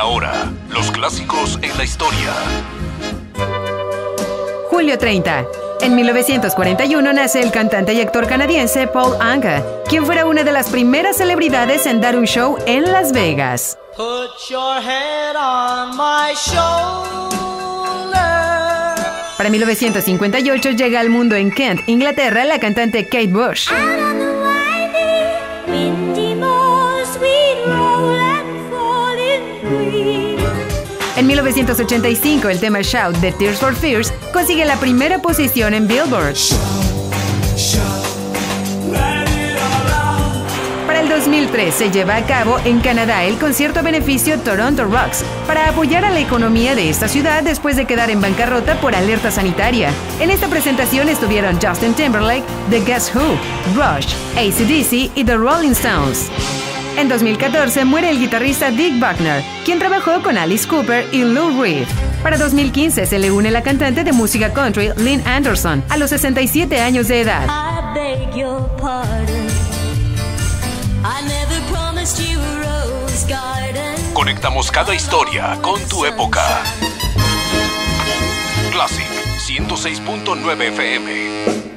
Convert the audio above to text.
ahora, los clásicos en la historia. Julio 30. En 1941 nace el cantante y actor canadiense Paul Anka, quien fuera una de las primeras celebridades en dar un show en Las Vegas. Put your head on my shoulder. Para 1958 llega al mundo en Kent, Inglaterra, la cantante Kate Bush. En 1985, el tema Shout de Tears for Fears consigue la primera posición en Billboard. Para el 2003 se lleva a cabo en Canadá el concierto a beneficio Toronto Rocks para apoyar a la economía de esta ciudad después de quedar en bancarrota por alerta sanitaria. En esta presentación estuvieron Justin Timberlake, The Guess Who, Rush, AC/DC y The Rolling Stones. En 2014 muere el guitarrista Dick Buckner, quien trabajó con Alice Cooper y Lou Reed. Para 2015 se le une la cantante de música country Lynn Anderson, a los 67 años de edad. Conectamos cada historia con tu época. Classic 106.9 FM.